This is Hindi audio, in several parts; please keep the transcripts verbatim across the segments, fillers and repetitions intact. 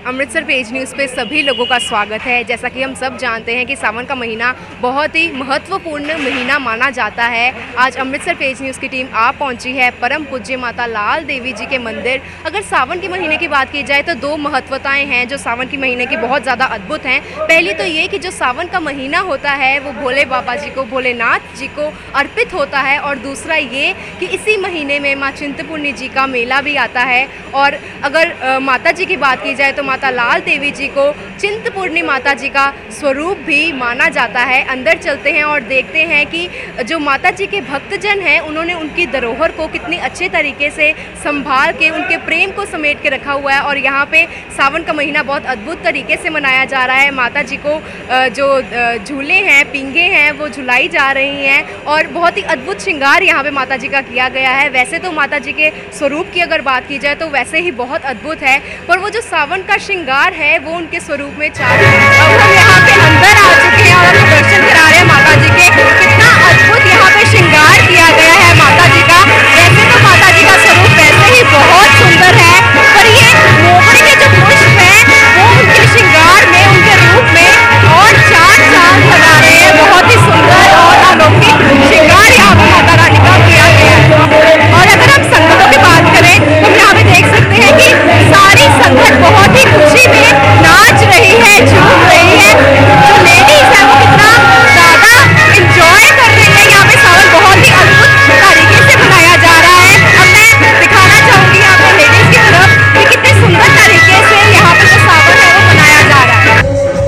अमृतसर पेज न्यूज़ पे सभी लोगों का स्वागत है। जैसा कि हम सब जानते हैं कि सावन का महीना बहुत ही महत्वपूर्ण महीना माना जाता है। आज अमृतसर पेज न्यूज़ की टीम आ पहुंची है परम पूज्य माता लाल देवी जी के मंदिर। अगर सावन के महीने की बात की जाए तो दो महत्वताएं हैं जो सावन के महीने की बहुत ज़्यादा अद्भुत हैं। पहली तो ये कि जो सावन का महीना होता है वो भोले बाबा जी को, भोलेनाथ जी को अर्पित होता है, और दूसरा ये कि इसी महीने में माँ चिंतपूर्णी जी का मेला भी आता है। और अगर आ, माता जी की बात की जाए तो माता लाल देवी जी को चिंतपूर्णी माता जी का स्वरूप भी माना जाता है। अंदर चलते हैं और देखते हैं कि जो माता जी के भक्तजन हैं उन्होंने उनकी धरोहर को कितनी अच्छे तरीके से संभाल के, उनके प्रेम को समेट के रखा हुआ है। और यहाँ पे सावन का महीना बहुत अद्भुत तरीके से मनाया जा रहा है। माता जी को जो झूले हैं, पींगे हैं, वो झुलाई जा रही हैं और बहुत ही अद्भुत श्रृंगार यहाँ पे माता जी का किया गया है। वैसे तो माता जी के स्वरूप की अगर बात की जाए तो वैसे ही बहुत अद्भुत है, पर वो जो सावन का श्रृंगार है वो उनके स्वरूप में चार। अब हम यहाँ पे अंदर आ चुके हैं और हम दर्शन करा रहे हैं माता जी के। कितना अद्भुत यहाँ पे श्रृंगार किया गया है माता जी का। वैसे तो माता जी का स्वरूप वैसे ही बहुत सुंदर है, पर ये मोगरे के जो पुष्प है वो उनके श्रृंगार में, उनके रूप में और चार चांद लगा रहे हैं। बहुत ही सुंदर और अलौकिक श्रृंगार यहाँ पर माता रानी का किया गया है। और अगर हम संगतों की बात करें तो हम यहाँ पे देख सकते हैं कि सारी संगत बहुत ही खुशी में नाच रही है, झूम रही है। जो लेडीज है वो कितना ज़्यादा इंजॉय कर रही है। यहाँ पे सावन बहुत ही अद्भुत तरीके से मनाया जा रहा है। अब मैं दिखाना चाहूँगी यहाँ पे लेडीज की तरफ कि कितने सुंदर तरीके से यहाँ पे जो सावन है वो मनाया जा रहा है।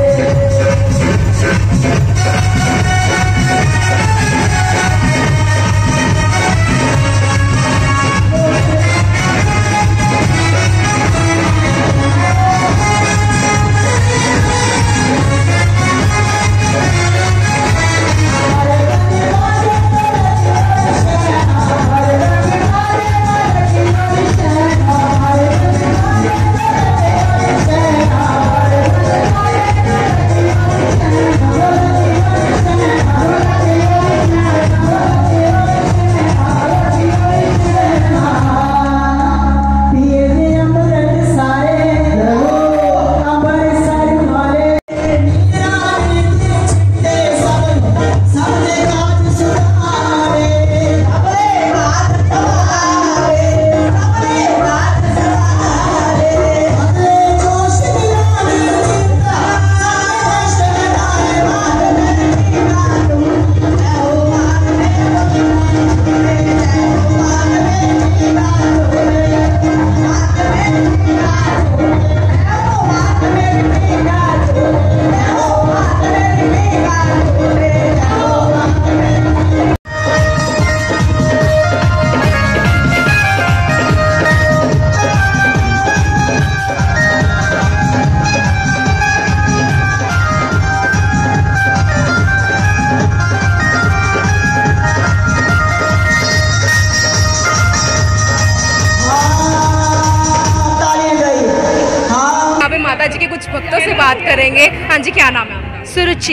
माता जी के कुछ भक्तों से बात करेंगे। हाँ जी, क्या नाम है आपका? सुरुचि।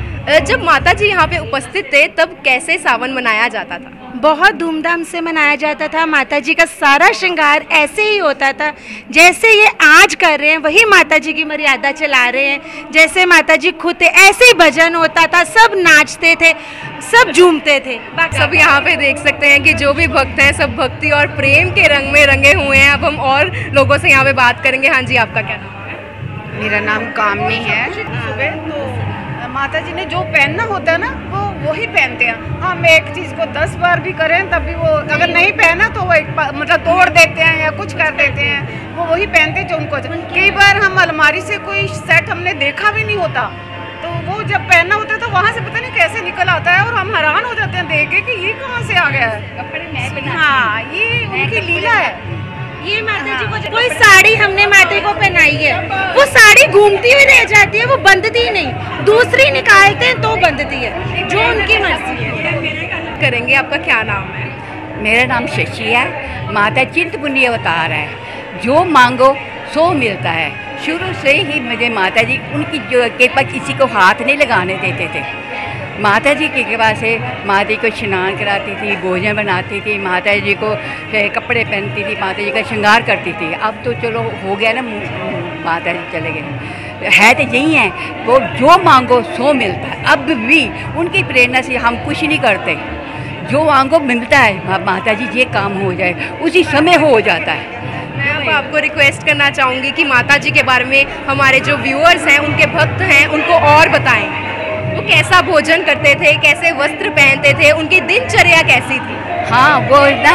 जब माता जी यहाँ पे उपस्थित थे तब कैसे सावन मनाया जाता था? बहुत धूमधाम से मनाया जाता था। माता जी का सारा श्रृंगार ऐसे ही होता था जैसे ये आज कर रहे हैं, वही माता जी की मर्यादा चला रहे हैं। जैसे माता जी खुद थे ऐसे ही भजन होता था, सब नाचते थे, सब झूमते थे। सब यहाँ पे देख सकते हैं कि जो भी भक्त हैं सब भक्ति और प्रेम के रंग में रंगे हुए हैं। अब हम और लोगों से यहाँ पे बात करेंगे। हाँ जी, आपका क्या नाम है? मेरा नाम कामनी है। सुबह तो माता जी ने जो पहनना होता है ना वो वही पहनते हैं। हम एक चीज़ को दस बार भी करें तब भी वो अगर नहीं पहना तो वो एक मतलब तोड़ देते हैं या कुछ कर देते हैं। वो वही पहनते जो उनको। कई बार हम अलमारी से कोई सेट हमने देखा भी नहीं होता, तो वो जब पहनना होता है तो वहाँ से पता नहीं कैसे निकल आता है और हम हैरान हो जाते हैं देख के कि ये कहाँ से आ गया है। कपड़े हाँ, ये उनकी लीला है। ये माता जी को कोई साड़ी हमने माता को पहनाई है, वो साड़ी घूमती हुई रह जाती है, वो बंधती नहीं। दूसरी निकालते हैं तो बंधती है, जो उनकी मर्जी है। करेंगे, आपका क्या नाम है? मेरा नाम शशि है। माता चिंतपूर्णी अवतार है, जो मांगो सो मिलता है। शुरू से ही मुझे माता जी उनकी जो कृपा किसी को हाथ नहीं लगाने देते थे। माता जी की कृपा से माता जी को स्नान कराती थी, भोजन बनाती थी, माता जी को कपड़े पहनती थी, माता जी का श्रृंगार करती थी। अब तो चलो हो गया ना माता जी चले गए। है तो यही है, वो जो मांगो सो मिलता है। अब भी उनकी प्रेरणा से हम कुछ नहीं करते, जो मांगो मिलता है। माता जी ये काम हो जाए उसी समय हो जाता है। मैं अब आपको रिक्वेस्ट करना चाहूँगी कि माता जी के बारे में हमारे जो व्यूअर्स हैं, उनके भक्त हैं, उनको और बताएं। वो कैसा भोजन करते थे, कैसे वस्त्र पहनते थे, उनकी दिनचर्या कैसी थी? हाँ, वो ना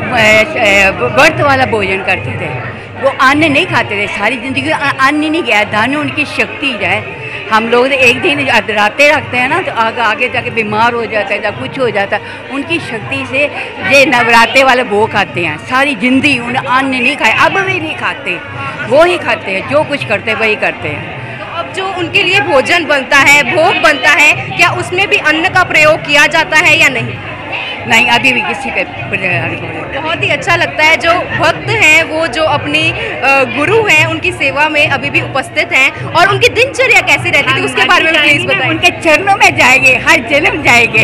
व्रत वाला भोजन करते थे। वो अन्न नहीं खाते थे, सारी ज़िंदगी अन्न नहीं गया। दाने उनकी शक्ति है। हम लोग एक दिन रातें रखते हैं ना, तो आगे आगे जाके बीमार हो जाता है या कुछ हो जाता है। उनकी शक्ति से ये नवरात्रे वाले वो खाते हैं। सारी जिंदगी उन अन्न नहीं खाए, अब भी नहीं खाते, वो ही खाते हैं। जो कुछ करते वही करते हैं। तो अब जो उनके लिए भोजन बनता है, भोग बनता है, क्या उसमें भी अन्न का प्रयोग किया जाता है या नहीं? नहीं, अभी भी किसी पे। बहुत ही अच्छा लगता है जो भक्त हैं, वो जो अपनी गुरु हैं, उनकी सेवा में अभी भी उपस्थित हैं। और उनकी दिनचर्या कैसी रहती थी, उसके बारे में प्लीज बताइए। उनके चरणों में जाएंगे, हर जन्म जाएंगे।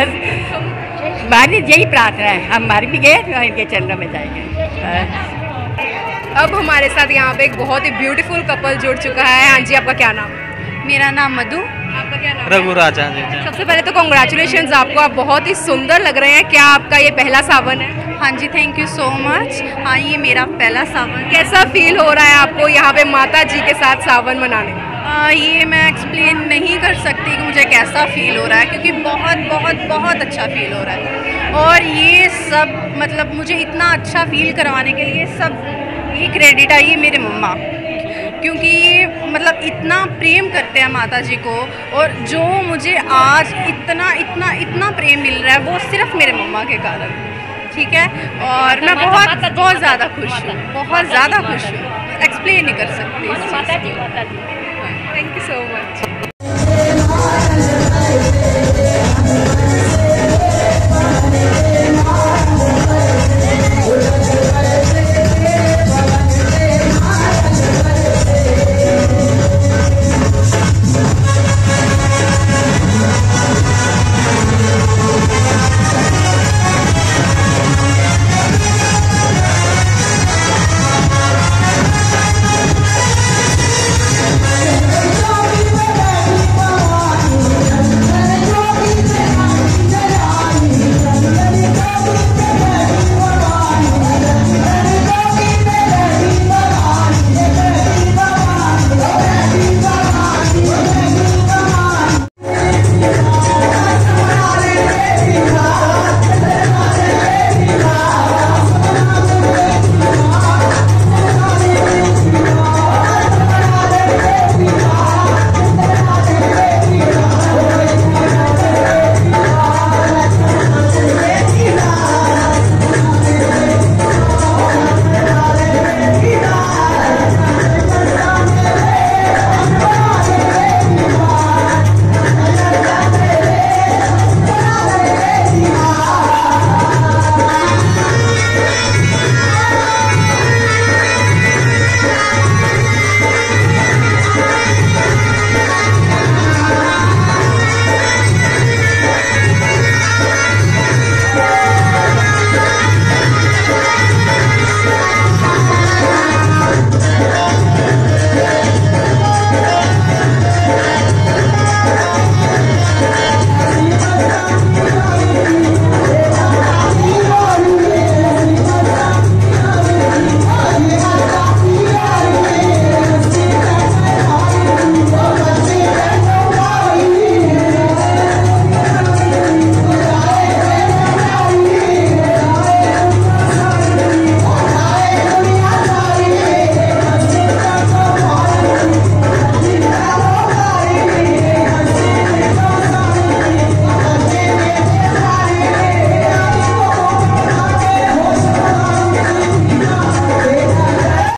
हमारी यही प्रार्थना है, हम मर भी गए तो इनके चरणों में जाएंगे। अब हमारे साथ यहाँ पे एक बहुत ही ब्यूटीफुल कपल जुड़ चुका है। हाँ जी, आपका क्या नाम? मेरा नाम मधु। आपका क्या नाम? रघु राजा जी। सबसे पहले तो कॉन्ग्रेचुलेशंस आपको, आप बहुत ही सुंदर लग रहे हैं। क्या आपका ये पहला सावन है? हाँ जी, थैंक यू सो मच। हाँ, ये मेरा पहला सावन। कैसा फील हो रहा है आपको यहाँ पे माता जी के साथ सावन मनाने में? आ, ये मैं एक्सप्लेन नहीं कर सकती कि मुझे कैसा फील हो रहा है, क्योंकि बहुत बहुत बहुत अच्छा फील हो रहा है। और ये सब मतलब मुझे इतना अच्छा फील करवाने के लिए सब ये क्रेडिट है ये मेरे मम्मा, क्योंकि ये मतलब इतना प्रेम करते हैं माता जी को। और जो मुझे आज इतना इतना इतना प्रेम मिल रहा है वो सिर्फ मेरे मम्मा के कारण, ठीक है। और मैं बहुत बहुत ज़्यादा खुश हूँ, बहुत ज़्यादा खुश हूँ, एक्सप्लेन नहीं कर सकती। Thank you so much.